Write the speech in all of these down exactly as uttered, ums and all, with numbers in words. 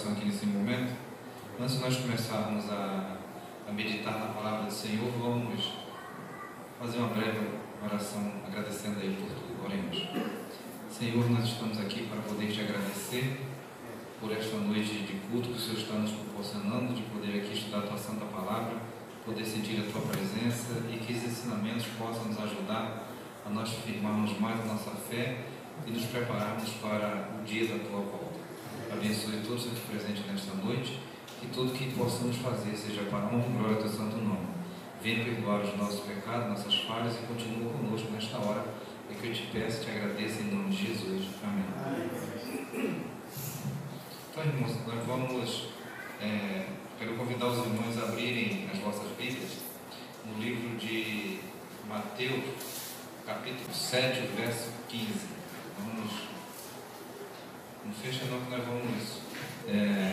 coração aqui nesse momento. Antes de nós começarmos a, a meditar na palavra do Senhor, vamos fazer uma breve oração agradecendo a Ele por tudo. Oremos. Senhor, nós estamos aqui para poder te agradecer por esta noite de culto que o Senhor está nos proporcionando, de poder aqui estudar a tua santa palavra, poder sentir a tua presença e que esses ensinamentos possam nos ajudar a nós firmarmos mais a nossa fé e nos prepararmos para o dia da tua volta. Abençoe todos os presentes nesta noite, que tudo que possamos fazer seja para a honra e glória do teu santo nome. Venha perdoar os nossos pecados, nossas falhas e continua conosco nesta hora. É que eu te peço e te agradeço em nome de Jesus. Amém. Então, irmãos, nós vamos, é, quero convidar os irmãos a abrirem as vossas Bíblias no livro de Mateus, capítulo sete, verso quinze. Vamos, não fecha não que nós vamos, é,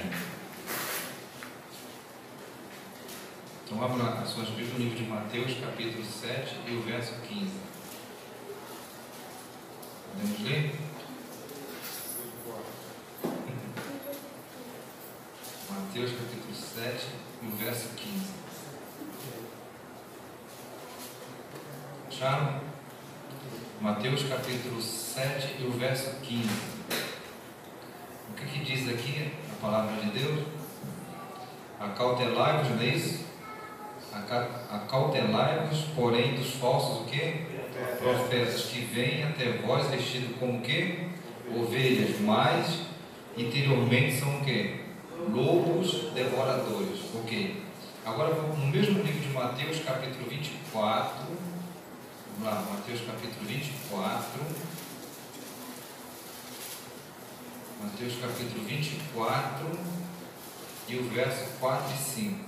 então abra as suas Bíblias no livro de Mateus, capítulo sete e o verso quinze. Podemos ler? Mateus capítulo sete e o verso quinze. Acharam? Mateus capítulo sete e o verso quinze. O que, que diz aqui a palavra de Deus? Acautelai-vos, não é isso? Acautelai-vos, porém, dos falsos o quê? Profetas que vêm até vós vestidos como o quê? Ovelhas, mas interiormente são o quê? Lobos devoradores. Ok. Agora no mesmo livro de Mateus capítulo vinte e quatro, vamos lá, Mateus capítulo vinte e quatro, Mateus capítulo vinte e quatro e o verso quatro e cinco.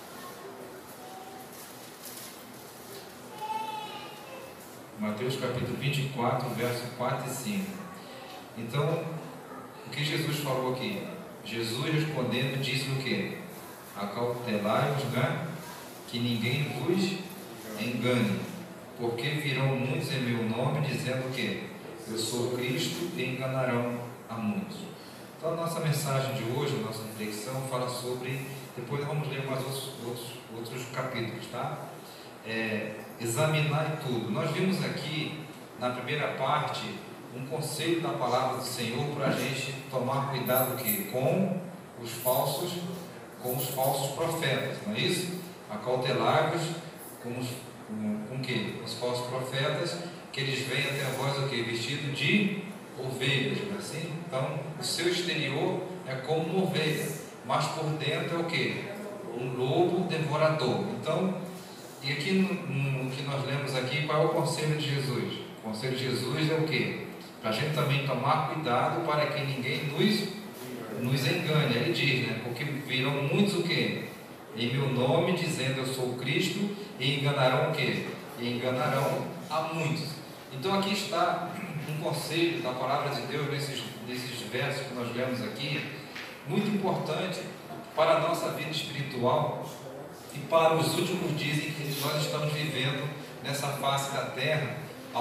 Mateus capítulo vinte e quatro, verso quatro e cinco. Então, o que Jesus falou aqui? Jesus respondendo disse o que? Acautelai-vos, né? Que ninguém vos engane, porque virão muitos em meu nome dizendo o que? Eu sou Cristo, e enganarão a muitos. Então a nossa mensagem de hoje, a nossa reflexão fala sobre, depois vamos ler mais outros, outros, outros capítulos, tá? É, examinar tudo. Nós vimos aqui na primeira parte um conselho da palavra do Senhor para a gente tomar cuidado que com os falsos, com os falsos profetas, não é isso? Acautelai-vos com os com, com que? Os falsos profetas, que eles vêm até vós o que? Vestido de ovelhas, não é assim? Então o seu exterior é como uma ovelha, mas por dentro é o que? Um lobo devorador. Então, e aqui no, no que nós lemos aqui, qual é o conselho de Jesus? O conselho de Jesus é o que? Para a gente também tomar cuidado para que ninguém nos, nos engane. Ele diz, né? Porque virão muitos o que? Em meu nome, dizendo eu sou o Cristo, e enganarão o que? E enganarão a muitos. Então aqui está um conselho da palavra de Deus nesses, nesses versos que nós lemos aqui, muito importante para a nossa vida espiritual e para os últimos dias em que nós estamos vivendo nessa face da terra,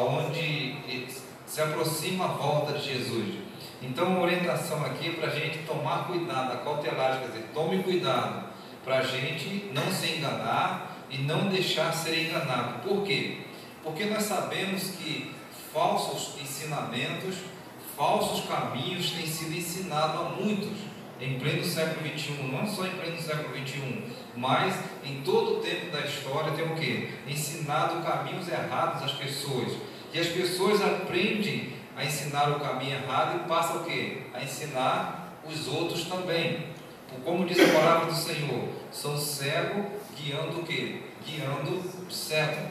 onde se aproxima a volta de Jesus. Então a orientação aqui é para a gente tomar cuidado, acautelar, quer dizer, tome cuidado para a gente não se enganar e não deixar ser enganado. Por quê? Porque nós sabemos que falsos ensinamentos, falsos caminhos têm sido ensinados a muitos em pleno século vinte e um, não só em pleno século vinte e um, mas em todo o tempo da história tem o quê? Ensinado caminhos errados às pessoas. E as pessoas aprendem a ensinar o caminho errado e passam o quê? A ensinar os outros também. Como diz a palavra do Senhor, são cegos guiando o quê? Guiando o cego.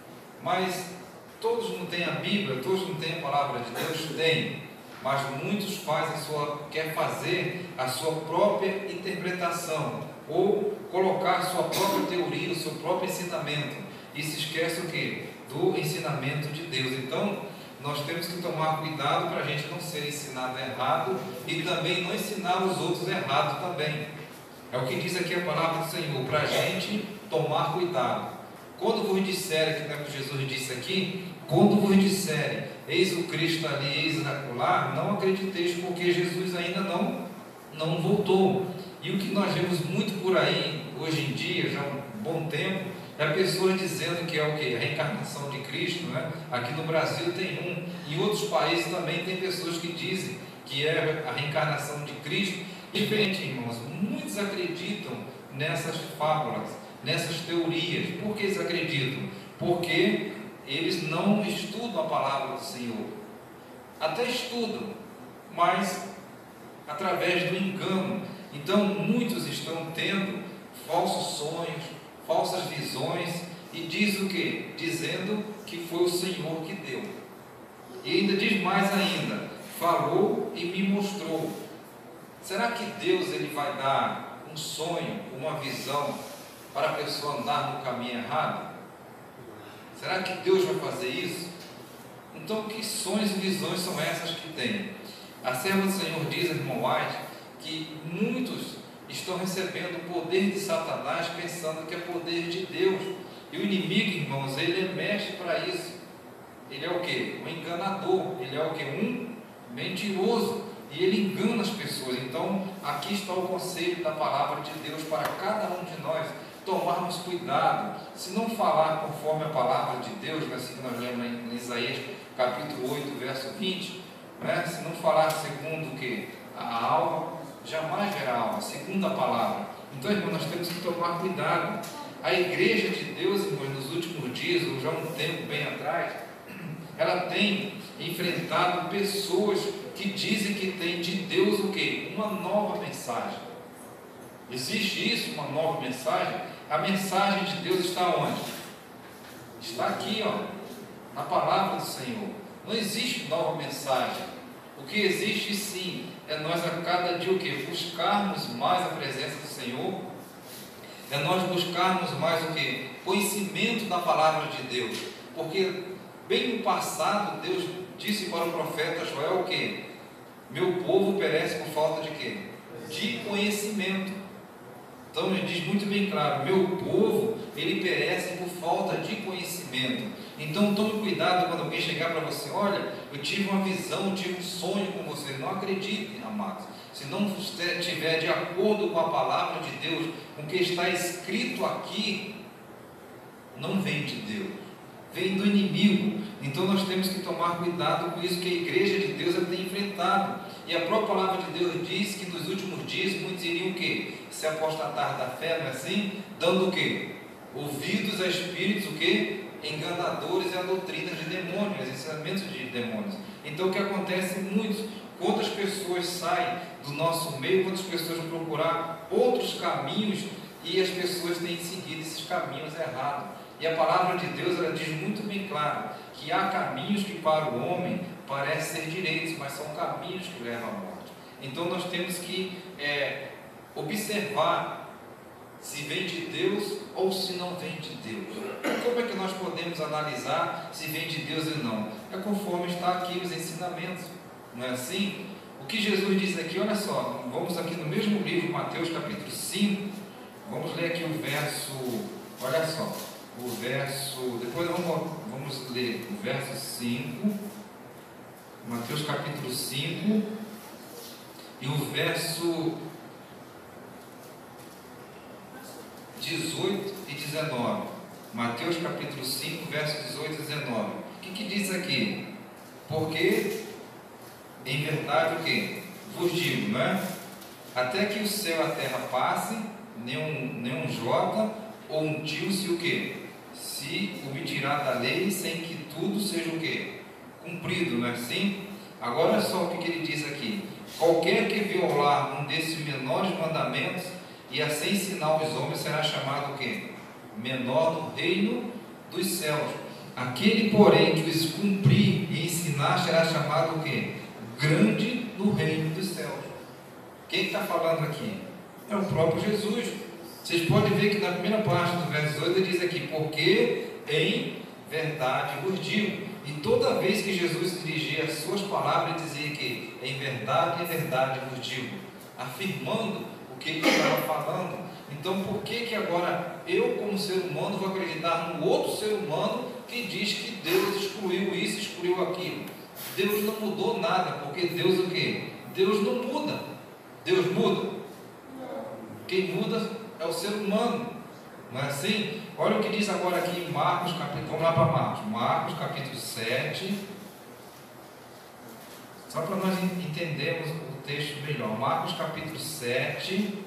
Mas todos não têm a Bíblia, todos não têm a palavra de Deus? Tem. Mas muitos fazem sua, quer fazer a sua própria interpretação, ou colocar a sua própria teoria, o seu próprio ensinamento, e se esquece o quê? Do ensinamento de Deus. Então, nós temos que tomar cuidado para a gente não ser ensinado errado e também não ensinar os outros errado também. É o que diz aqui a palavra do Senhor, para a gente tomar cuidado. Quando vos disserem, que não é o que Jesus disse aqui, quando vos disserem, eis o Cristo ali, eis acolá, não acrediteis, porque Jesus ainda não, não voltou. E o que nós vemos muito por aí, hoje em dia, já há um bom tempo, é pessoas dizendo que é o quê? A reencarnação de Cristo, né? Aqui no Brasil tem um, em outros países também tem pessoas que dizem que é a reencarnação de Cristo. Diferente, irmãos, muitos acreditam nessas fábulas, nessas teorias. Por que eles acreditam? Porque eles não estudam a palavra do Senhor. Até estudam, mas através do engano. Então muitos estão tendo falsos sonhos, falsas visões, e diz o que? Dizendo que foi o Senhor que deu. E ainda diz mais ainda, falou e me mostrou. Será que Deus ele vai dar um sonho, uma visão para a pessoa andar no caminho errado? Será que Deus vai fazer isso? Então que sonhos e visões são essas que tem? A serva do Senhor diz, irmão White, que muitos estão recebendo o poder de Satanás pensando que é poder de Deus. E o inimigo, irmãos, ele mexe para isso. Ele é o que? Um enganador. Ele é o que? Um mentiroso. E ele engana as pessoas. Então, aqui está o conselho da palavra de Deus para cada um de nós. Tomarmos cuidado. Se não falar conforme a palavra de Deus, assim que nós lemos em Isaías capítulo oito, verso vinte, né? Se não falar segundo o que? A alma, jamais verá alma, segundo a palavra. Então, irmão, nós temos que tomar cuidado. A igreja de Deus, irmão, nos últimos dias, ou já um tempo bem atrás, ela tem enfrentado pessoas que dizem que tem de Deus o quê? Uma nova mensagem. Existe isso, uma nova mensagem? A mensagem de Deus está onde? Está aqui, ó, na palavra do Senhor. Não existe nova mensagem. O que existe sim é nós a cada dia o que? Buscarmos mais a presença do Senhor. É nós buscarmos mais o que? Conhecimento da palavra de Deus. Porque bem no passado Deus disse para o profeta Joel o que? Meu povo perece por falta de quê? De conhecimento. Então ele diz muito bem claro, meu povo, ele perece por falta de conhecimento. Então tome cuidado quando alguém chegar para você, olha, eu tive uma visão, eu tive um sonho com você. Não acredite, amados. Se não estiver de acordo com a palavra de Deus, com o que está escrito aqui, não vem de Deus, vem do inimigo. Então nós temos que tomar cuidado com isso que a igreja de Deus ela tem enfrentado. E a própria palavra de Deus diz que nos últimos dias muitos iriam o quê? Se apostatar da fé, não é assim? Dando o quê? Ouvidos a espíritos o quê? Enganadores e a doutrinas de demônios, ensinamentos de demônios. Então o que acontece muito? Quantas pessoas saem do nosso meio, quantas pessoas vão procurar outros caminhos e as pessoas têm seguido esses caminhos errados. E a palavra de Deus ela diz muito bem claro que há caminhos que para o homem parecem ser direitos, mas são caminhos que levam à morte. Então nós temos que é, observar se vem de Deus ou se não vem de Deus. Como é que nós podemos analisar se vem de Deus ou não? É conforme está aqui os ensinamentos, não é assim? O que Jesus diz aqui, olha só, vamos aqui no mesmo livro, Mateus capítulo cinco, vamos ler aqui o verso, olha só, o verso, depois vamos, vamos ler o verso cinco, Mateus capítulo cinco, e o verso dezoito e dezenove. Mateus capítulo cinco, verso dezoito e dezenove. O que, que diz aqui? Porque, em verdade, o que? Vos digo, não é? Até que o céu e a terra passem, nenhum, nenhum jota ou um tio se o que? Se omitirá da lei, sem que tudo seja o que? Cumprido, não é assim? Agora olha só o que, que ele diz aqui. Qualquer que violar um desses menores mandamentos e assim ensinar os homens, será chamado o quê? Menor no reino dos céus. Aquele, porém, que os cumprir e ensinar, será chamado o quê? Grande no reino dos céus. Quem está falando aqui? É o próprio Jesus. Vocês podem ver que na primeira parte do verso oito ele diz aqui, porque em verdade vos digo. E toda vez que Jesus dirigia as suas palavras, ele dizia que em verdade, em verdade vos digo, afirmando o que ele estava falando. Então por que que agora eu como ser humano vou acreditar num outro ser humano que diz que Deus excluiu isso, excluiu aquilo? Deus não mudou nada, porque Deus o quê? Deus não muda. Deus muda? Quem muda é o ser humano, não é assim? Olha o que diz agora aqui em Marcos, capítulo, vamos lá para Marcos, Marcos capítulo sete, só para nós entendermos o texto melhor. Marcos capítulo sete,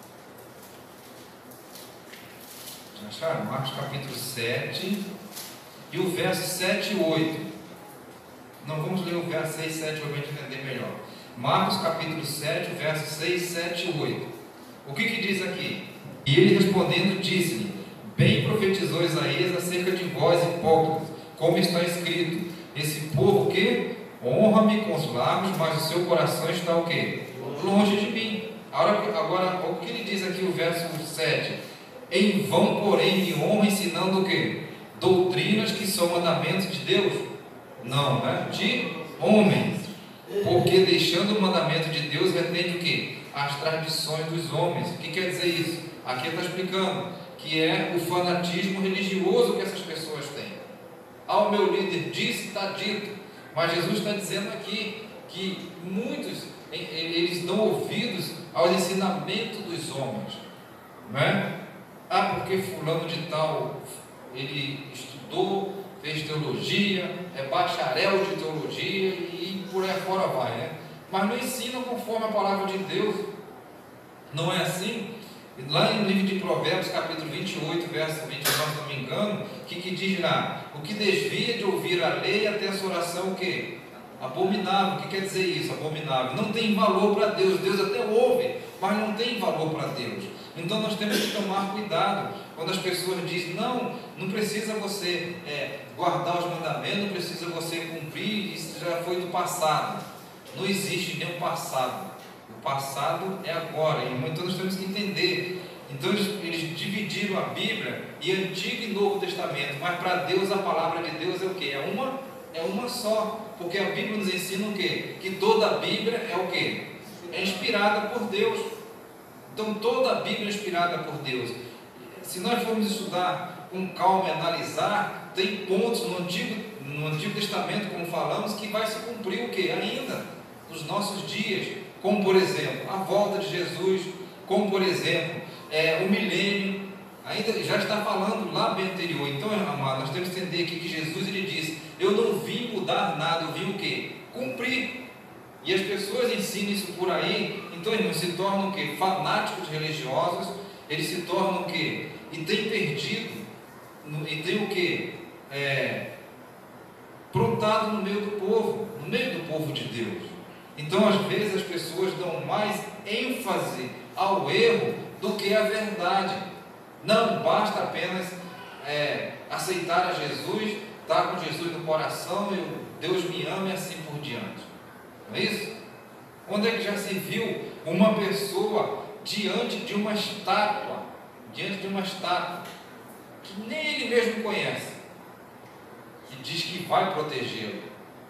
já acharam? Marcos capítulo sete, e o verso sete e oito. Não vamos ler o verso seis, sete, para a gente entender melhor. Marcos capítulo sete, verso seis, sete e oito. O que que diz aqui? E ele respondendo disse-lhe: bem profetizou Isaías acerca de vós, hipócritas, como está escrito: esse povo que honra-me com os lábios, mas o seu coração está o quê? Longe de mim. Agora, agora, o que ele diz aqui o verso sete? Em vão, porém, me honra, ensinando o quê? Doutrinas que são mandamentos de Deus? Não, né? De homens. Porque deixando o mandamento de Deus, retém o quê? As tradições dos homens. O que quer dizer isso? Aqui está explicando que é o fanatismo religioso que essas pessoas têm. Ah, o meu líder disse, está dito. Mas Jesus está dizendo aqui que muitos, eles dão ouvidos aos ensinamentos dos homens, não é? Ah, porque fulano de tal, ele estudou, fez teologia, é bacharel de teologia e por aí fora vai, né? Mas não ensina conforme a palavra de Deus. Não é assim? Lá no livro de Provérbios, capítulo vinte e oito, verso vinte e nove, se não me engano, o que, que diz lá? O que desvia de ouvir a lei até a sua oração, o quê? Abominável. O que quer dizer isso? Abominável. Não tem valor para Deus. Deus até ouve, mas não tem valor para Deus. Então nós temos que tomar cuidado quando as pessoas dizem: não, não precisa você é, guardar os mandamentos, não precisa você cumprir, isso já foi do passado. Não existe nenhum passado. O passado é agora, irmão. Então nós temos que entender. Então eles, eles dividiram a Bíblia em Antigo e Novo Testamento, mas para Deus a palavra de Deus é o quê? É uma, é uma só, porque a Bíblia nos ensina o quê? Que toda a Bíblia é o quê? É inspirada por Deus. Então toda a Bíblia é inspirada por Deus. Se nós formos estudar com calma e analisar, tem pontos no Antigo, no Antigo Testamento, como falamos, que vai se cumprir o quê? Ainda nos nossos dias, como por exemplo a volta de Jesus, como por exemplo é, o milênio, ainda já está falando lá bem anterior. Então, amado, nós temos que entender aqui que Jesus ele disse: eu não vim mudar nada, eu vim o quê? Cumprir. E as pessoas ensinam isso por aí. Então, irmãos, se tornam o quê? Fanáticos religiosos. Eles se tornam o quê? E tem perdido, e tem o quê? É, prontado no meio do povo, no meio do povo de Deus. Então, às vezes, as pessoas dão mais ênfase ao erro do que à verdade. Não basta apenas é, aceitar a Jesus, estar com Jesus no coração, e Deus me ama e assim por diante. Não é isso? Onde é que já se viu uma pessoa diante de uma estátua, diante de uma estátua, que nem ele mesmo conhece, e diz que vai protegê-lo?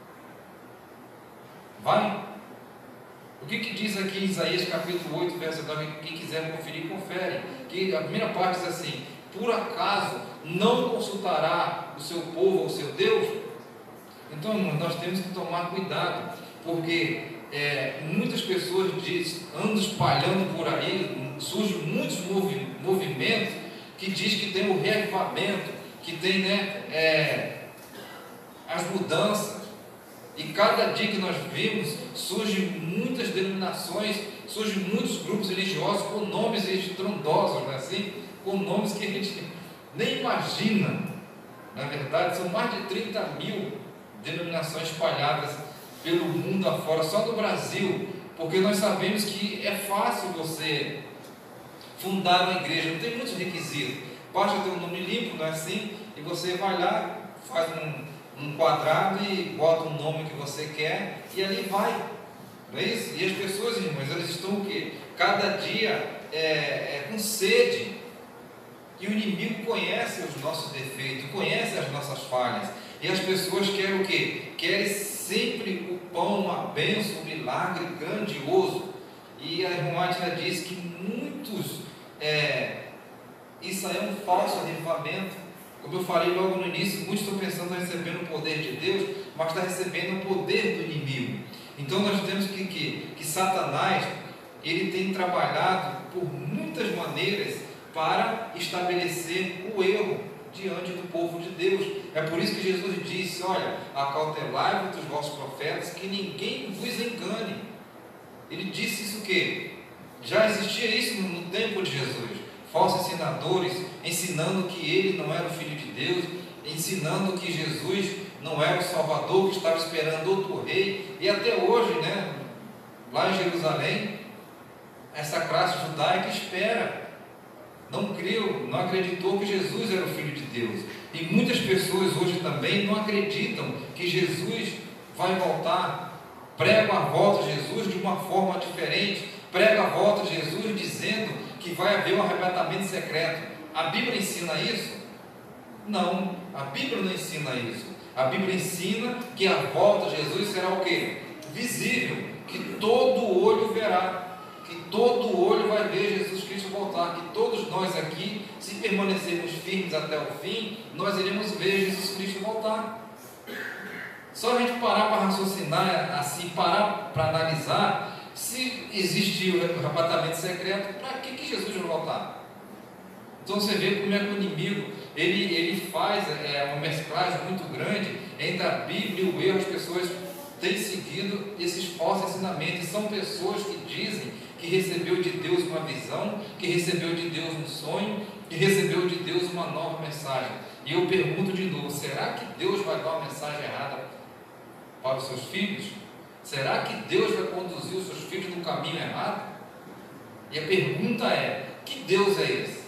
Vai? O que, que diz aqui em Isaías capítulo oito, verso nove? Quem quiser conferir, confere. Que a primeira parte diz assim: por acaso não consultará o seu povo, o seu Deus? Então, irmãos, nós temos que tomar cuidado, porque é, muitas pessoas diz, andam espalhando por aí, surgem muitos movi movimentos que diz que tem o reavivamento, que tem, né, é, as mudanças. E cada dia que nós vimos, surgem muitas denominações, surgem muitos grupos religiosos com nomes estrondosos, não é assim? Com nomes que a gente nem imagina. Na verdade, são mais de trinta mil denominações espalhadas pelo mundo afora, só no Brasil, porque nós sabemos que é fácil você fundar uma igreja, não tem muitos requisitos, basta ter um nome limpo, não é assim? E você vai lá, faz um um quadrado e bota um nome que você quer e ali vai, não é isso? E as pessoas, irmãos, elas estão o quê? Cada dia é, é, com sede, e o inimigo conhece os nossos defeitos, conhece as nossas falhas, e as pessoas querem o quê? Querem sempre o pão, a bênção, o milagre grandioso. E a irmã Átila diz que muitos, é, isso aí é um falso avivamento. Como eu falei logo no início, muitos estão pensando em receber o poder de Deus, mas está recebendo o poder do inimigo. Então nós temos que, que, que Satanás, ele tem trabalhado por muitas maneiras para estabelecer o erro diante do povo de Deus. É por isso que Jesus disse: olha, acautelai-vos dos vossos profetas, que ninguém vos engane. Ele disse isso o quê? Já existia isso no tempo de Jesus, falsos ensinadores ensinando que ele não era o Filho de Deus, ensinando que Jesus não era o Salvador, que estava esperando outro rei. E até hoje, né, lá em Jerusalém, essa classe judaica espera, não creu, não acreditou que Jesus era o Filho de Deus. E muitas pessoas hoje também não acreditam que Jesus vai voltar, pregam a volta de Jesus de uma forma diferente, pregam a volta de Jesus dizendo que vai haver um arrebatamento secreto. A Bíblia ensina isso? Não, a Bíblia não ensina isso. A Bíblia ensina que a volta de Jesus será o quê? Visível, que todo olho verá, que todo olho vai ver Jesus Cristo voltar, que todos nós aqui, se permanecermos firmes até o fim, nós iremos ver Jesus Cristo voltar. Só a gente parar para raciocinar assim, parar para analisar, se existiu o arrebatamento secreto, para que, que Jesus vai voltar? Então você vê como é que o inimigo ele, ele faz é, uma mesclagem muito grande entre a Bíblia e o erro. As pessoas têm seguido esses falsos ensinamentos, e são pessoas que dizem que recebeu de Deus uma visão, que recebeu de Deus um sonho, que recebeu de Deus uma nova mensagem. E eu pergunto de novo: será que Deus vai dar uma mensagem errada para os seus filhos? Será que Deus vai conduzir os seus filhos no caminho errado? E a pergunta é: que Deus é esse?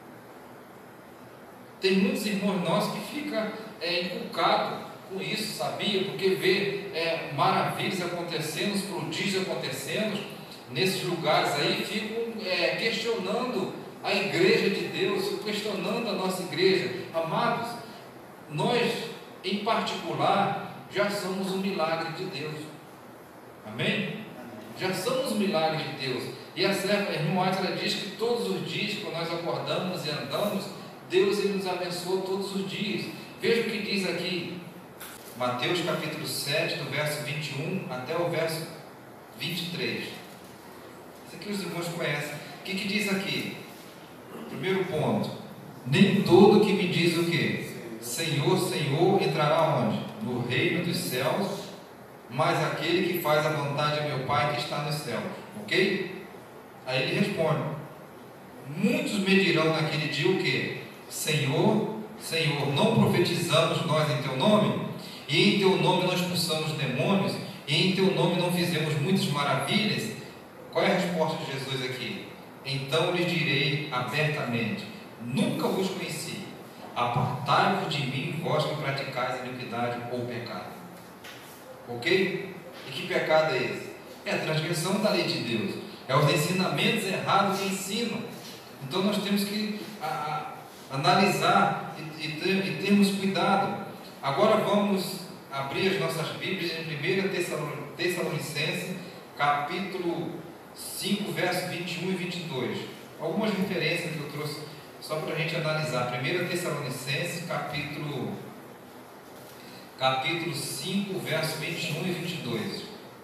Tem muitos irmãos nossos que ficam é, inculcados com isso, sabia? Porque vê é, maravilhas acontecendo, os prodígios acontecendo nesses lugares aí, ficam é, questionando a igreja de Deus, questionando a nossa igreja. Amados, nós em particular já somos um milagre de Deus. Amém? Já somos um milagre de Deus. E a serva, a irmã Átila diz que todos os dias, quando nós acordamos e andamos, Deus ele nos abençoa todos os dias. Veja o que diz aqui, Mateus capítulo sete, do verso vinte e um até o verso vinte e três. Isso aqui os irmãos conhecem. O que, que diz aqui? Primeiro ponto: nem todo que me diz o que? Senhor, Senhor, entrará onde? No reino dos céus, mas aquele que faz a vontade de meu Pai que está nos céus. Ok? Aí ele responde: muitos me dirão naquele dia o que? Senhor, Senhor, não profetizamos nós em teu nome? E em teu nome nós expulsamos demônios? E em teu nome não fizemos muitas maravilhas? Qual é a resposta de Jesus aqui? Então lhes direi abertamente: nunca vos conheci. Apartai-vos de mim, vós que praticais iniquidade ou pecado. Ok? E que pecado é esse? É a transgressão da lei de Deus, é os ensinamentos errados que ensinam. Então nós temos que a, a, analisar e, e, ter, e termos cuidado. Agora vamos abrir as nossas Bíblias em primeira Tessalonicenses, capítulo cinco, verso vinte e um e vinte e dois. Algumas referências que eu trouxe só para a gente analisar. primeira Tessalonicenses, capítulo, capítulo cinco, verso vinte e um e vinte e dois.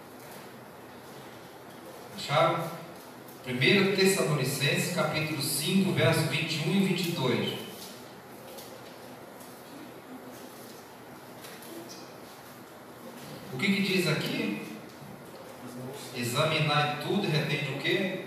Acharam? primeira Tessalonicenses, capítulo cinco, verso vinte e um e vinte e dois. O que, que diz aqui? Examinai tudo e retende o que?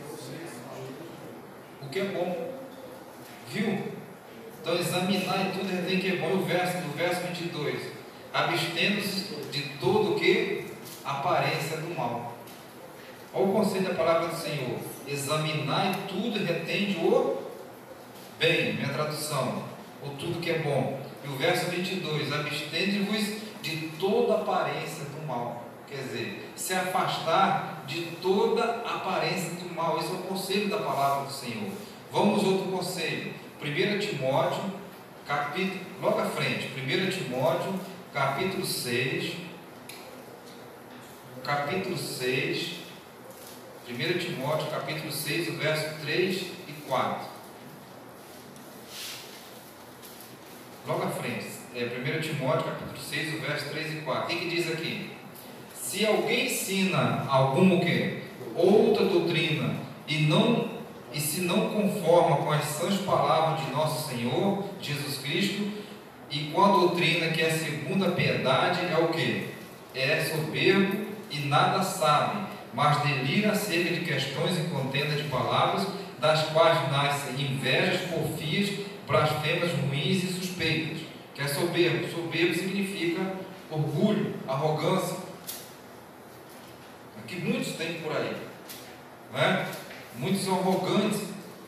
O que é bom. Viu? Então, examinai tudo e retende o que é bom. O verso, do verso vinte e dois: abstendo-se de todo o que? Aparência do mal. Olha o conselho da palavra do Senhor: examinai tudo e retende o bem, minha tradução, ou tudo que é bom. E o verso vinte e dois: abstende-vos de toda aparência do mal. Quer dizer, se afastar de toda aparência do mal. Esse é o conselho da palavra do Senhor. Vamos outro conselho. primeira Timóteo, capítulo, logo à frente, primeira Timóteo, capítulo seis, capítulo seis, primeira Timóteo, capítulo seis, o verso três e quatro. Logo à frente, é primeira Timóteo, capítulo seis, o verso três e quatro. O que, que diz aqui? Se alguém ensina algum o quê? outra doutrina, e, não, e se não conforma com as sãs palavras de nosso Senhor Jesus Cristo, e com a doutrina que é segundo a piedade, é o que? É soberbo e nada sabe, mas delira acerca de questões e contenda de palavras, das quais nascem invejas, porfias, blasfemas ruins e suspeitas. Que é soberbo. Soberbo significa orgulho, arrogância. Que muitos têm por aí, não é? Muitos são arrogantes,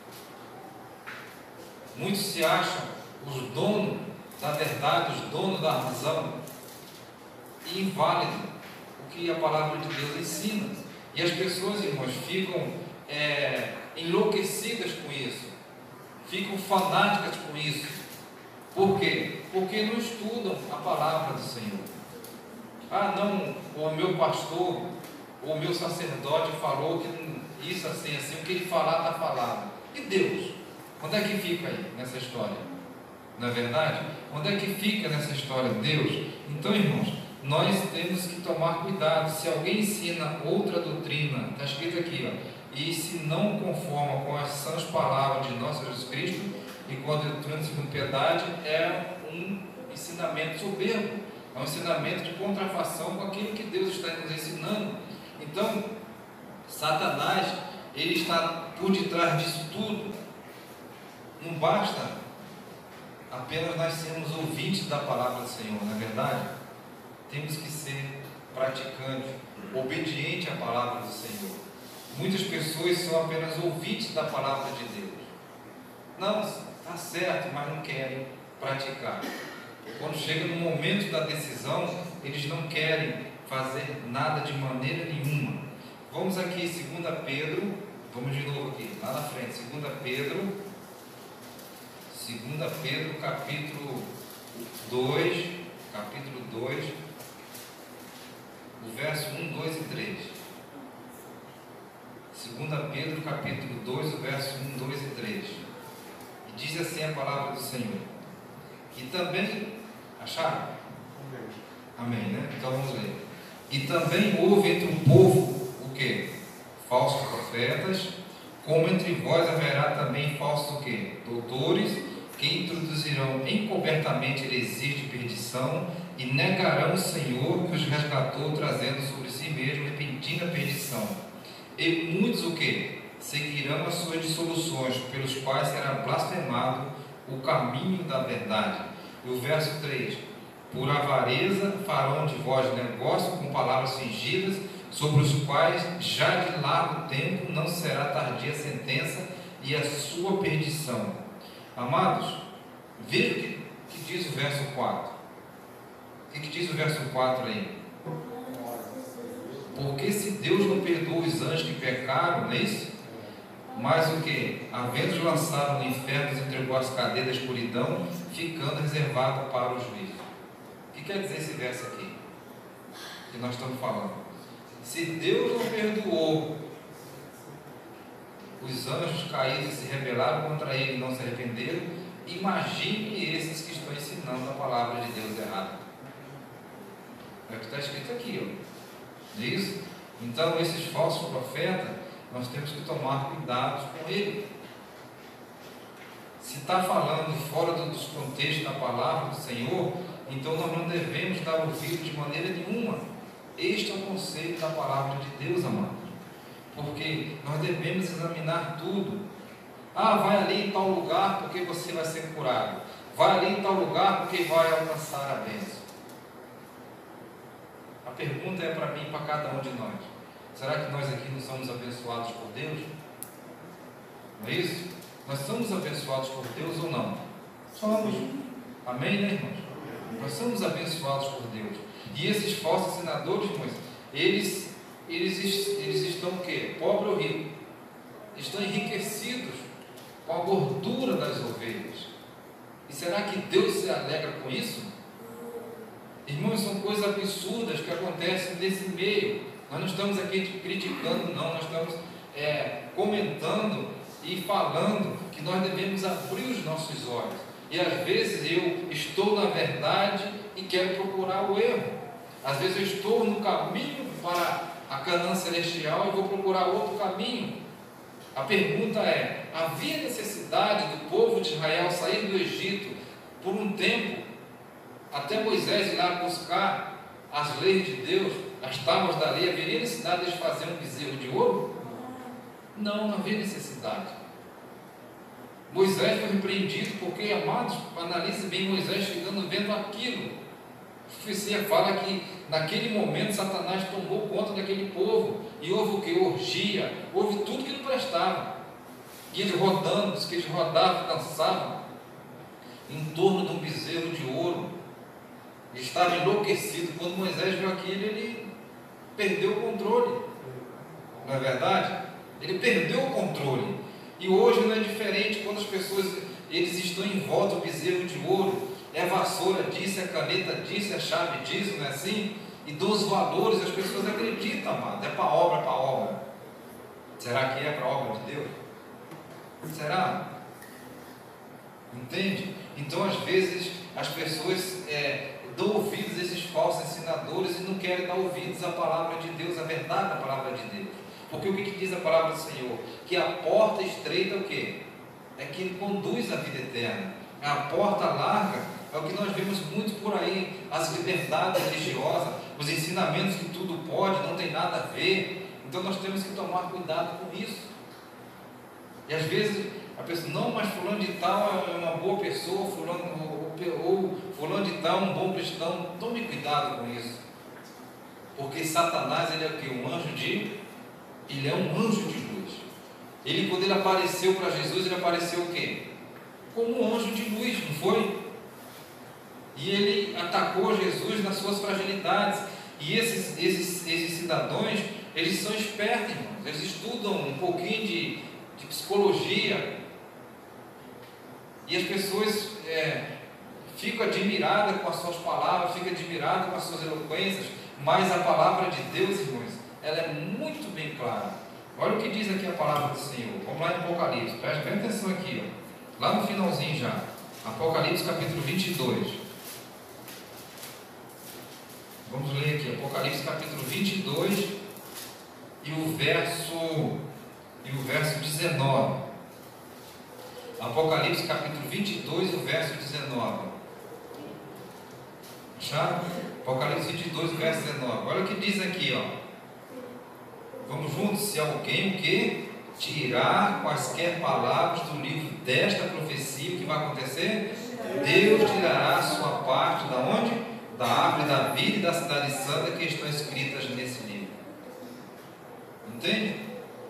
muitos se acham os donos da verdade, os donos da razão, e invalidam o que a palavra de Deus ensina. E as pessoas, irmãos, ficam é, enlouquecidas com isso, ficam fanáticas com isso. Por quê? Porque não estudam a palavra do Senhor. Ah, não, o meu pastor, o meu sacerdote falou que isso assim, assim, o que ele falar está falado. E Deus? Onde é que fica aí nessa história? Não é verdade? Onde é que fica nessa história Deus? Então, irmãos, nós temos que tomar cuidado. Se alguém ensina outra doutrina, está escrito aqui, ó, e se não conforma com as sãs palavras de nosso Jesus Cristo e com a doutrina segundo piedade, é um ensinamento soberbo, é um ensinamento de contrafação com aquilo que Deus está nos ensinando. Então, Satanás, ele está por detrás disso tudo. Não basta apenas nós sermos ouvintes da palavra do Senhor, não é verdade? Temos que ser praticantes, obedientes à palavra do Senhor. Muitas pessoas são apenas ouvintes da palavra de Deus. Não, está certo, mas não querem praticar. Quando chega no momento da decisão, eles não querem fazer nada de maneira nenhuma. Vamos aqui, segunda Pedro, vamos de novo aqui, lá na frente, segunda Pedro, segunda Pedro, capítulo dois, capítulo dois, o verso um, dois e três. segunda Pedro, capítulo dois, o verso um, dois e três. E diz assim a palavra do Senhor. E também, acharam? Amém, né? Então vamos ler. E também houve entre o povo o que? Falsos profetas, como entre vós haverá também falsos o que? Doutores, que introduzirão encobertamente heresias de perdição e negarão o Senhor que os resgatou, trazendo sobre si mesmo repentina perdição. E muitos o que? Seguirão as suas dissoluções, pelos quais será blasfemado o caminho da verdade. E o verso três: por avareza farão de vós negócio com palavras fingidas, sobre os quais já de largo tempo não será tardia a sentença e a sua perdição. Amados, veja o que, que diz o verso quatro. O que, que diz o verso quatro aí? Porque se Deus não perdoa os anjos que pecaram, não é isso? Mas o que? Havendo-os lançado no inferno, entregou as cadeias da escuridão, ficando reservado para o juízo. O que quer dizer esse verso aqui que nós estamos falando? Se Deus não perdoou os anjos caídos e se rebelaram contra ele e não se arrependeram, imagine esses que estão ensinando a palavra de Deus errada. É o que está escrito aqui, ó. Não é isso? Então, esses falsos profetas, nós temos que tomar cuidado com ele. Se está falando fora dos contextos da palavra do Senhor, então nós não devemos dar ouvido de maneira nenhuma. Este é o conceito da palavra de Deus, amados. Porque nós devemos examinar tudo. Ah, vai ali em tal lugar porque você vai ser curado. Vai ali em tal lugar porque vai alcançar a bênção. A pergunta é para mim e para cada um de nós: será que nós aqui não somos abençoados por Deus? Não é isso? Nós somos abençoados por Deus ou não? Somos. Amém, né, irmãos? Nós somos abençoados por Deus. E esses falsos ensinadores, irmãos, eles, eles, eles estão o quê? Pobre ou rico? Estão enriquecidos com a gordura das ovelhas. E será que Deus se alegra com isso? Irmãos, são coisas absurdas que acontecem nesse meio. Nós não estamos aqui criticando, não. Nós estamos é, comentando e falando que nós devemos abrir os nossos olhos. E às vezes eu estou na verdade e quero procurar o erro. Às vezes eu estou no caminho para a Canaã celestial e vou procurar outro caminho. A pergunta é: havia necessidade do povo de Israel sair do Egito por um tempo, até Moisés ir lá buscar as leis de Deus, as tábuas da lei? Haveria necessidade de fazer um bezerro de ouro? Não, não havia necessidade. Moisés foi repreendido porque, amados, analise bem Moisés chegando, vendo aquilo. A profecia fala que naquele momento Satanás tomou conta daquele povo e houve o que? Orgia, houve tudo que não prestava. E eles rodando, diz que eles rodavam, dançavam em torno de um bezerro de ouro. Ele estava enlouquecido. Quando Moisés viu aquilo, ele perdeu o controle. Não é verdade? Ele perdeu o controle. E hoje não é diferente. Quando as pessoas eles estão em volta do bezerro de ouro, é a vassoura disso, é a caneta disso, é a chave disso, não é assim? E dos valores, as pessoas acreditam, amado. É para a obra, é para a obra. Será que é para a obra de Deus? Será? Entende? Então, às vezes, as pessoas é, dão ouvidos a esses falsos ensinadores e não querem dar ouvidos à palavra de Deus, à verdade da palavra de Deus. Porque o que, que diz a palavra do Senhor? Que a porta estreita é o quê? É que conduz à vida eterna. A porta larga é o que nós vemos muito por aí, as liberdades religiosas, os ensinamentos que tudo pode, não tem nada a ver. Então nós temos que tomar cuidado com isso. E às vezes a pessoa, não, mas fulano de tal é uma boa pessoa, fulano, ou, ou fulano de tal é um bom cristão. Tome cuidado com isso. Porque Satanás, ele é o quê? Um anjo de... Ele é um anjo de luz. Ele, quando ele apareceu para Jesus, ele apareceu o quê? Como um anjo de luz, não foi? E ele atacou Jesus nas suas fragilidades. E esses, esses, esses cidadãos, eles são espertos, irmãos. Eles estudam um pouquinho de, de psicologia. E as pessoas é, ficam admiradas com as suas palavras, ficam admiradas com as suas eloquências. Mas a palavra de Deus, irmãos, ela é muito bem clara. Olha o que diz aqui a palavra do Senhor. Vamos lá em Apocalipse, preste bem atenção aqui, ó. Lá no finalzinho já, Apocalipse capítulo vinte e dois. Vamos ler aqui, Apocalipse capítulo vinte e dois e o verso e o verso dezenove. Apocalipse capítulo vinte e dois e o verso dezenove. Acharam? Apocalipse vinte e dois, verso dezenove. Olha o que diz aqui, ó. Vamos juntos. Se alguém o que? Tirar quaisquer palavras do livro desta profecia, o que vai acontecer? Deus tirará a sua parte da onde? Da árvore da vida e da cidade santa que estão escritas nesse livro. Entende?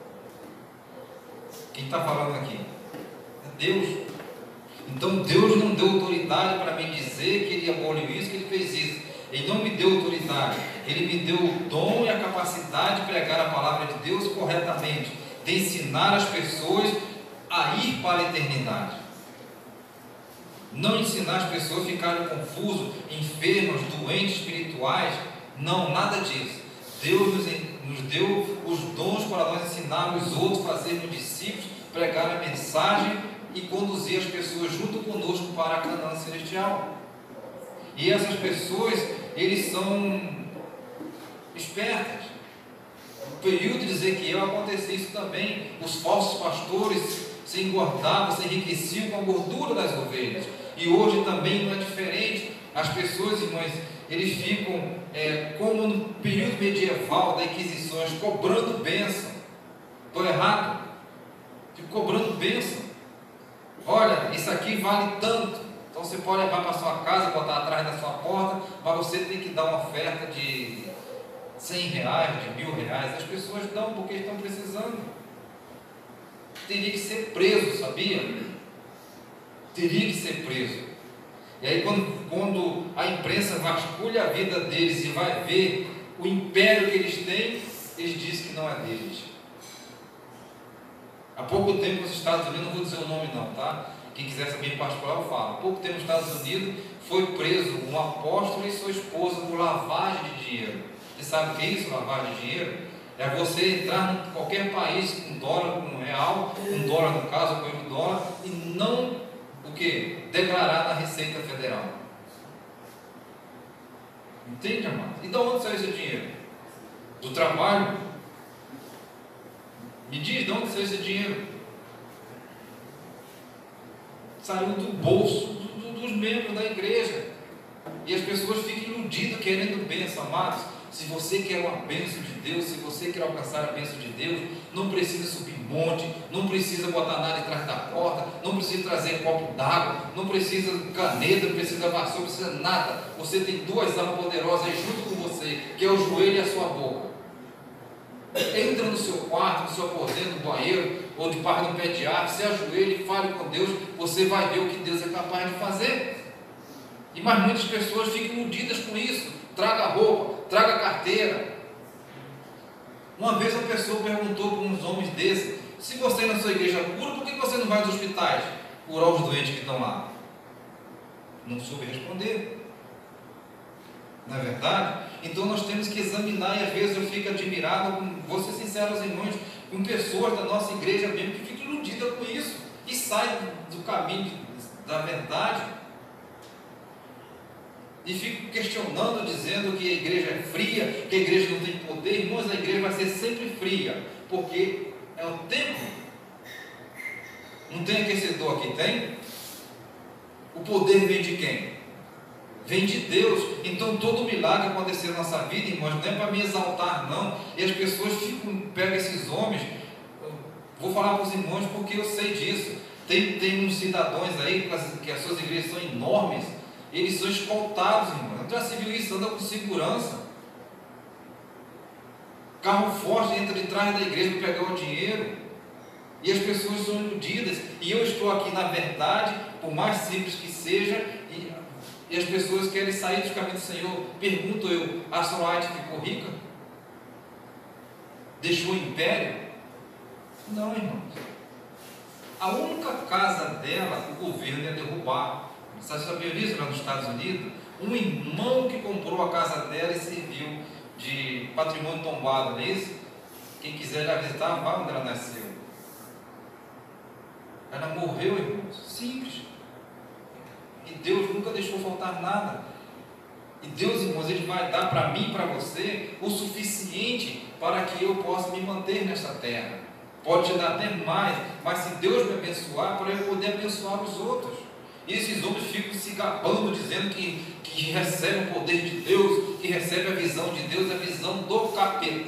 Quem está falando aqui? É Deus. Então Deus não deu autoridade para me dizer que Ele aboliu isso, que Ele fez isso. Ele não me deu autoridade, Ele me deu o dom e a capacidade de pregar a palavra de Deus corretamente, de ensinar as pessoas a ir para a eternidade. Não ensinar as pessoas a ficarem confusas, enfermas, doentes espirituais. Não, nada disso. Deus nos, nos deu os dons para nós ensinarmos os outros, fazermos discípulos, pregar a mensagem e conduzir as pessoas junto conosco para a Canaã celestial. E essas pessoas, eles são espertas. No período de Ezequiel acontecia isso também. Os falsos pastores se engordavam, se enriqueciam com a gordura das ovelhas. E hoje também não é diferente. As pessoas, irmãs, eles ficam é, como no período medieval da Inquisições, cobrando bênção. Estou errado? Ficam cobrando bênção. Olha, isso aqui vale tanto. Então você pode levar para a sua casa, botar atrás da sua porta, mas você tem que dar uma oferta de cem reais, de mil reais. As pessoas dão porque estão precisando. Teria que ser preso, sabia? Teria que ser preso. E aí quando, quando a imprensa vasculha a vida deles e vai ver o império que eles têm, eles dizem que não é deles. Há pouco tempo nos Estados Unidos, não vou dizer o nome não, tá? Quem quiser saber em particular eu falo. Há pouco tempo nos Estados Unidos foi preso um apóstolo e sua esposa por lavagem de dinheiro. Você sabe o que é isso, lavagem de dinheiro? É você entrar em qualquer país com dólar, com real, com dólar no caso, com euro dólar, e não o que? Declarar na Receita Federal. Entende, amado? E de onde saiu esse dinheiro? do trabalho. Me diz de onde saiu esse dinheiro? Saiu do bolso do, do, dos membros da igreja. E as pessoas ficam iludidas querendo bênção, amados. Se você quer uma bênção de Deus, se você quer alcançar a bênção de Deus, não precisa subir monte, não precisa botar nada atrás da porta, não precisa trazer copo d'água, não precisa caneta, não precisa vassoura, não precisa nada. Você tem duas armas poderosas aí junto com você, que é o joelho e a sua boca. Entra no seu quarto, no seu aposento, no banheiro, ou debaixo de um pé de árvore, se ajoelhe e fale com Deus, você vai ver o que Deus é capaz de fazer. E mas muitas pessoas ficam iludidas com isso. Traga roupa, traga carteira. Uma vez a pessoa perguntou para uns homens desses: se você na sua igreja cura, por que você não vai aos hospitais curar os doentes que estão lá? Não soube responder. Não é verdade? Então nós temos que examinar, e às vezes eu fico admirado, vou ser sincero aos irmãos, com pessoas da nossa igreja mesmo que ficam iludidas com isso e saem do caminho da verdade e ficam questionando, dizendo que a igreja é fria, que a igreja não tem poder. Irmãos, a igreja vai ser sempre fria, porque é o tempo. Não tem aquecedor aqui, tem? O poder vem de quem? Vem de Deus. Então todo milagre acontecer na nossa vida, irmãos, não é para me exaltar não. E as pessoas ficam, pegam esses homens, vou falar para os irmãos porque eu sei disso. Tem, tem uns cidadãos aí que as suas igrejas são enormes, eles são escoltados, irmãos. Já se viu isso? Anda com segurança, carro forte entra de trás da igreja para pegar o dinheiro, e as pessoas são iludidas. E eu estou aqui na verdade, por mais simples que seja, e, e as pessoas querem sair dos caminhos do Senhor. Pergunto eu: a Soraya ficou rica? Deixou o império? Não, irmãos. A única casa dela, o governo ia derrubar. Você sabia disso lá nos Estados Unidos? Um irmão que comprou a casa dela e serviu de patrimônio tombado, não é isso? Quem quiser já visitar, vá onde ela nasceu. Ela morreu, irmãos. Simples. E Deus nunca deixou faltar nada. E Deus, irmãos, Ele vai dar para mim e para você o suficiente para que eu possa me manter nesta terra. Pode te dar até mais, mas se Deus me abençoar, para eu poder abençoar os outros. E esses homens ficam se gabando, dizendo que, que recebem o poder de Deus, que recebem a visão de Deus, a visão do capeta.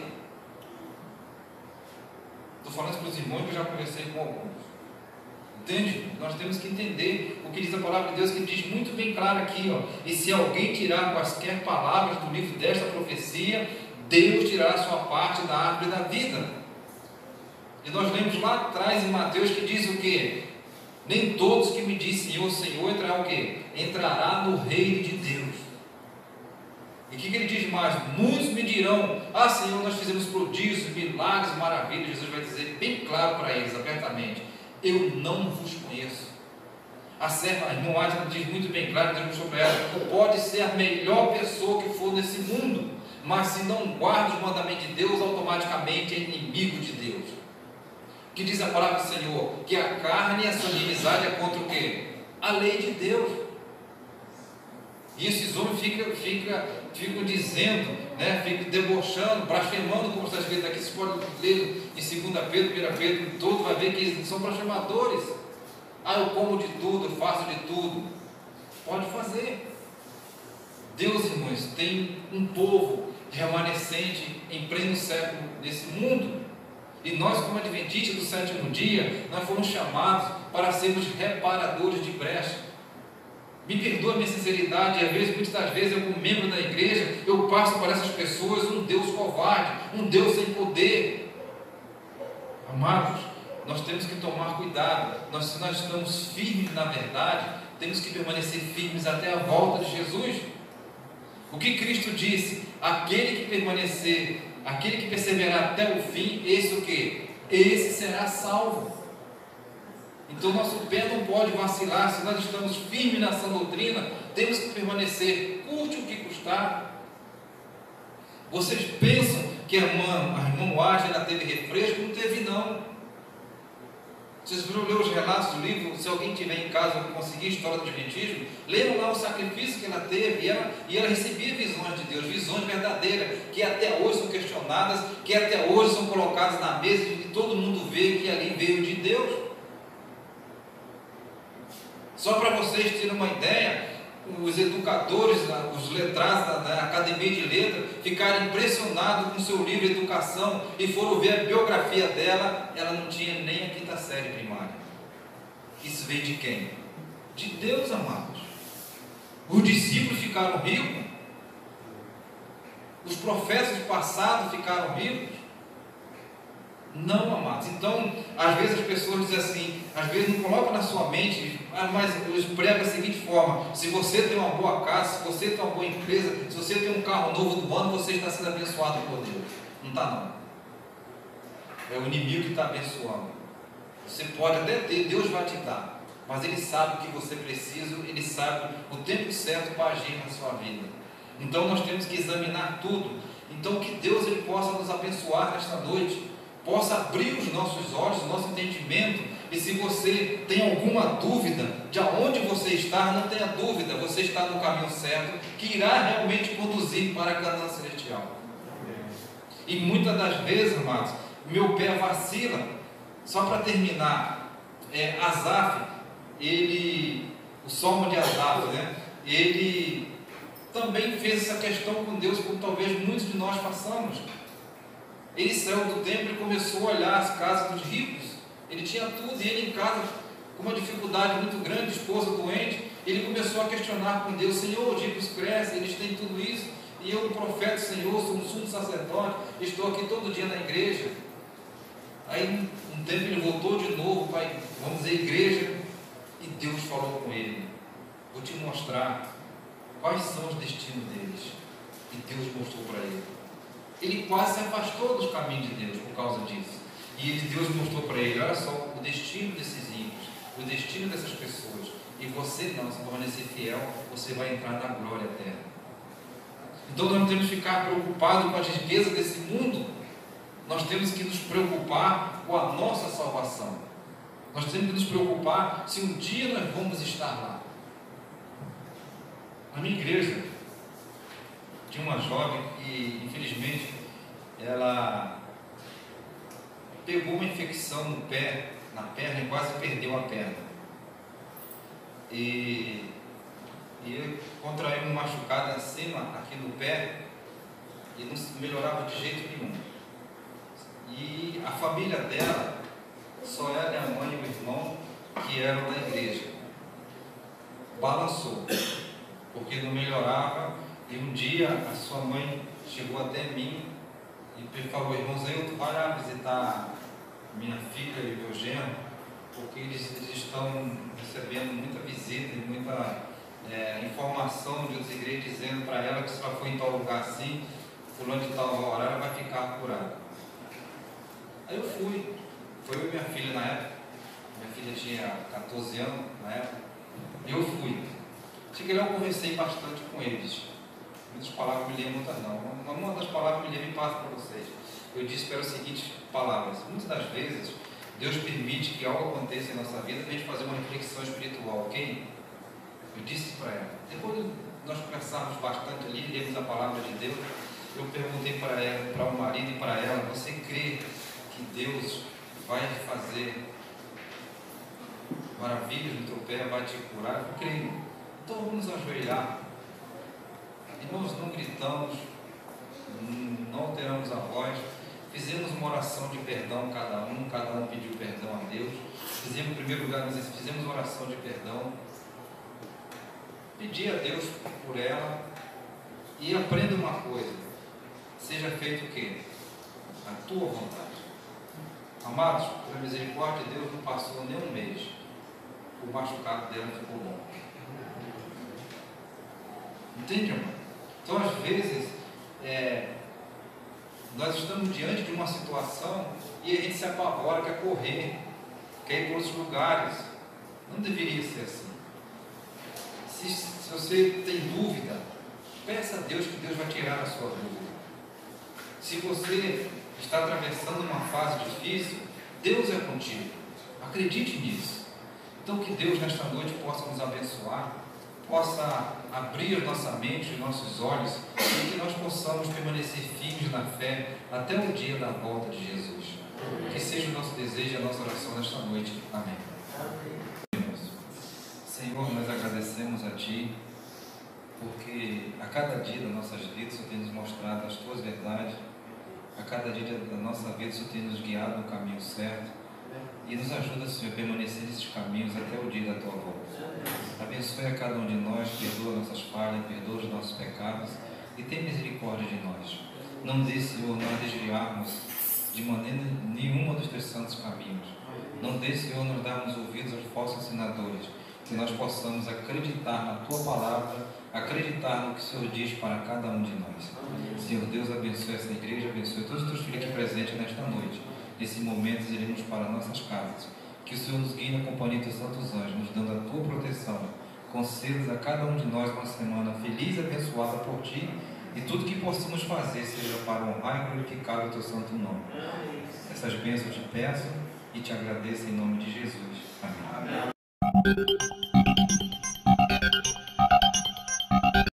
Estou falando isso para os irmãos que eu já conversei com alguns. Entende? Nós temos que entender o que diz a palavra de Deus, que diz muito bem claro aqui, ó. E se alguém tirar quaisquer palavras do livro desta profecia, Deus tirará a sua parte da árvore da vida. E nós lemos lá atrás em Mateus que diz o quê? Nem todos que me dizem Senhor, Senhor, entrará o quê? Entrará no reino de Deus. E o que, que ele diz mais? Muitos me dirão: ah, Senhor, nós fizemos prodígios, milagres, maravilhas. Jesus vai dizer bem claro para eles, abertamente: eu não vos conheço. A serva, a irmã Adna diz muito bem claro, Deus mostrou para ela: pode ser a melhor pessoa que for nesse mundo, mas se não guarda os mandamentos de Deus, automaticamente é inimigo de Deus. Que diz a palavra do Senhor? Que a carne e a sua inimizade é contra o quê? A lei de Deus. E esses homens ficam, ficam, ficam dizendo, né, ficam debochando, blasfemando, como está escrito aqui. Você pode ler em segunda Pedro, primeira Pedro, todo vai ver que eles são blasfemadores. Ah, eu como de tudo, eu faço de tudo. Pode fazer. Deus, irmãos, tem um povo remanescente em pleno século nesse mundo. E nós, como adventistas do sétimo dia, nós fomos chamados para sermos reparadores de brecha. Me perdoa a minha sinceridade, às vezes, muitas das vezes, eu como membro da igreja, eu passo para essas pessoas um Deus covarde, um Deus sem poder. Amados, nós temos que tomar cuidado. Nós, se nós estamos firmes na verdade, temos que permanecer firmes até a volta de Jesus. O que Cristo disse? Aquele que permanecer, aquele que perseverar até o fim, esse o quê? Esse será salvo. Então nosso pé não pode vacilar. Se nós estamos firmes nessa doutrina, temos que permanecer, custe o que custar. Vocês pensam que a irmã, a irmã Wagner teve refresco? Não teve não. Vocês Vocês viram ler os relatos do livro? Se alguém tiver em casa e conseguir a história do Adventismo, leiam lá o sacrifício que ela teve, e ela, e ela recebia visões de Deus, visões verdadeiras, que até hoje são questionadas, que até hoje são colocadas na mesa, e todo mundo vê que ali veio de Deus. Só para vocês terem uma ideia, os educadores, os letrados da Academia de Letras ficaram impressionados com o seu livro de educação e foram ver a biografia dela. Ela não tinha nem a quinta série primária. Isso veio de quem? De Deus, amados. Os discípulos ficaram ricos, os profetas do passado ficaram ricos. Não, amados. Então, às vezes as pessoas dizem assim, às vezes não colocam na sua mente, ah, mas eu prego da seguinte forma: se você tem uma boa casa, se você tem uma boa empresa, se você tem um carro novo do ano, você está sendo abençoado por Deus. Não está, não. É o inimigo que está abençoando. Você pode até ter, Deus vai te dar, mas Ele sabe o que você precisa, Ele sabe o tempo certo para agir na sua vida. Então nós temos que examinar tudo. Então que Deus Ele possa nos abençoar nesta noite, possa abrir os nossos olhos, o nosso entendimento. E se você tem alguma dúvida de aonde você está, não tenha dúvida, você está no caminho certo, que irá realmente conduzir para a Canaã celestial. E muitas das vezes, amados, meu pé vacila. Só para terminar, é, Asaf, ele, o Salmo de Asaf, né, ele também fez essa questão com Deus, como talvez muitos de nós façamos. Ele saiu do templo e começou a olhar as casas dos ricos. Ele tinha tudo, e ele em casa, com uma dificuldade muito grande, esposa doente, ele começou a questionar com Deus: Senhor, os ricos crescem, eles têm tudo isso, e eu, o profeta, Senhor, sou um sumo sacerdote, estou aqui todo dia na igreja. Aí, um tempo ele voltou de novo para, vamos dizer, igreja, e Deus falou com ele: vou te mostrar quais são os destinos deles. E Deus mostrou para ele. Ele quase se afastou dos caminhos de Deus por causa disso. E ele, Deus mostrou para ele: olha só, o destino desses ímpios, o destino dessas pessoas. E você não, se permanecer fiel, você vai entrar na glória eterna. Então nós não temos que ficar preocupados com as riquezas desse mundo. Nós temos que nos preocupar com a nossa salvação. Nós temos que nos preocupar se um dia nós vamos estar lá. Na minha igreja tinha uma jovem que, infelizmente, ela pegou uma infecção no pé, na perna, e quase perdeu a perna. E, e contraiu um machucado em cima, aqui no pé, e não melhorava de jeito nenhum. E a família dela, só ela, a mãe e o irmão, que eram da igreja, balançou, porque não melhorava. E um dia a sua mãe chegou até mim e falou: irmãozinho, tu vai lá visitar minha filha e meu genro, porque eles, eles estão recebendo muita visita e muita é, informação de outras igrejas dizendo para ela que se ela for em tal lugar assim, fulano de tal hora, ela vai ficar curada. Aí eu fui, foi eu e minha filha na época, minha filha tinha catorze anos na época, e eu fui. Cheguei lá, eu conversei bastante com eles. Muitas palavras me lembram, muitas não. Uma das palavras me lembra e passo para vocês. Eu disse para as seguintes palavras: muitas das vezes Deus permite que algo aconteça em nossa vida para a gente fazer uma reflexão espiritual, ok? Eu disse para ela. Depois nós conversamos bastante ali, lemos a palavra de Deus. Eu perguntei para ela, para o marido e para ela: você crê que Deus vai fazer maravilhas no teu pé, vai te curar? Eu creio. Então vamos nos ajoelhar. Irmãos, não gritamos, não alteramos a voz, fizemos uma oração de perdão cada um, cada um pediu perdão a Deus. Fizemos, em primeiro lugar, nós fizemos uma oração de perdão, pedi a Deus por ela, e aprenda uma coisa: seja feito o quê? A tua vontade. Amados, pela misericórdia de Deus, não passou nem um mês, o machucado dela ficou bom. Entende, irmão? Então, às vezes, é, nós estamos diante de uma situação e a gente se apavora, quer correr, quer ir para outros lugares. Não deveria ser assim. Se, se você tem dúvida, peça a Deus que Deus vai tirar a sua dúvida. Se você está atravessando uma fase difícil, Deus é contigo. Acredite nisso. Então que Deus nesta noite possa nos abençoar, possa abrir nossa mente, os nossos olhos, e que nós possamos permanecer firmes na fé até o dia da volta de Jesus. Que seja o nosso desejo e a nossa oração nesta noite. Amém. Senhor, nós agradecemos a Ti, porque a cada dia das nossas vidas o Senhor tem nos mostrado as Tuas verdades, a cada dia da nossa vida o Senhor tem nos guiado no caminho certo, e nos ajuda, Senhor, a permanecer nesses caminhos até o dia da Tua volta. Abençoe a cada um de nós, perdoa nossas falhas, perdoa os nossos pecados e tem misericórdia de nós. Não dê, Senhor, nós desviarmos de maneira nenhuma dos Teus santos caminhos. Não dê, Senhor, nos darmos ouvidos aos falsos ensinadores, que nós possamos acreditar na Tua palavra, acreditar no que o Senhor diz para cada um de nós. Senhor Deus, abençoe essa igreja, abençoe todos os Teus filhos aqui presentes nesta noite. Nesse momento iremos para nossas casas. Que o Senhor nos guie na companhia dos santos anjos, nos dando a Tua proteção. Concedas a cada um de nós uma semana feliz e abençoada por Ti, e tudo que possamos fazer seja para honrar e glorificar o Teu santo nome. Essas bênçãos eu te peço e te agradeço em nome de Jesus. Amém. Amém.